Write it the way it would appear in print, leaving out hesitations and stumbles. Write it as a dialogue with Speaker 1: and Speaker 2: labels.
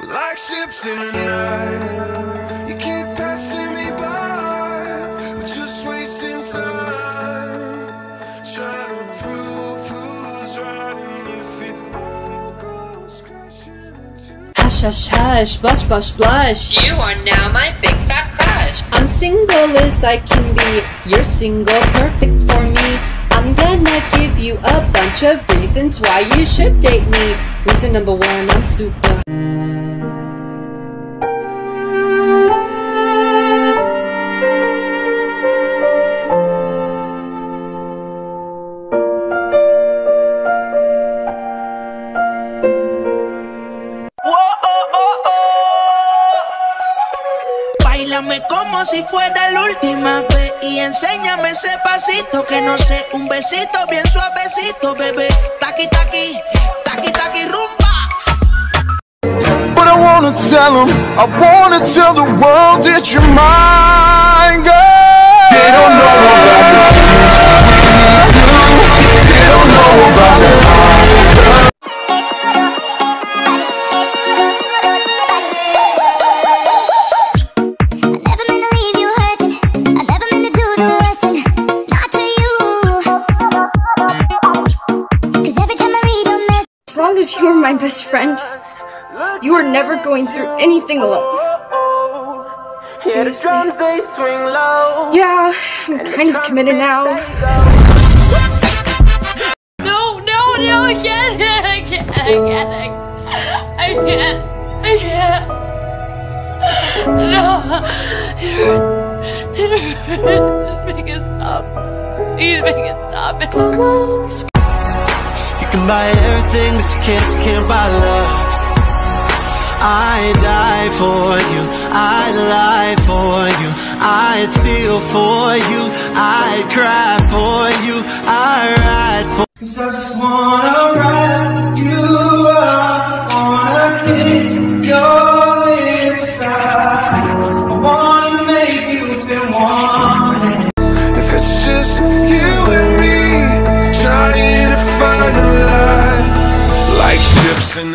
Speaker 1: like ships in the night. You keep passing me by, we're just wasting time, trying to prove who's right and if it all goes crashing into.
Speaker 2: Hush, hush, hush, blush, blush, blush.
Speaker 3: You are now my big fat crush.
Speaker 2: I'm single as I can be. You're single, perfect for me. I'm gonna give you a bunch of reasons why you should date me. Reason number one, I'm super.
Speaker 4: Báilame como si fuera la última vez y enséñame ese pasito que no sé, un besito bien suavecito, bebé. Taqui, taqui, taqui, taqui, rumba.
Speaker 1: But I wanna tell the world that you're mine, girl. They don't know about the things we do. They don't know about the
Speaker 5: As long as you are my best friend, you are never going through anything alone. Seriously. Yeah, I'm kind of committed now.
Speaker 6: No, no, no, I can't. I can't. I can't. No. It hurts. Just make it stop. Please make it stop.
Speaker 1: You can buy everything, but you can't buy love. I'd die for you, I'd lie for you, I'd steal for you, I'd cry for you, I'd ride for you. 'Cause I just wanna wrap you up, wanna kiss your inside, I wanna make you feel wanted. If it's just you and me, trying to find a line, like ships in